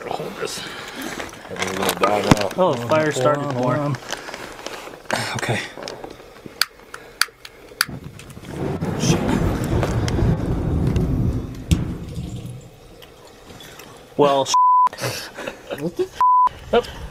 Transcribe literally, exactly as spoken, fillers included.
gotta hold this. We're gonna die now. Oh, the fire started on, more. on. Okay. Well, What the oh,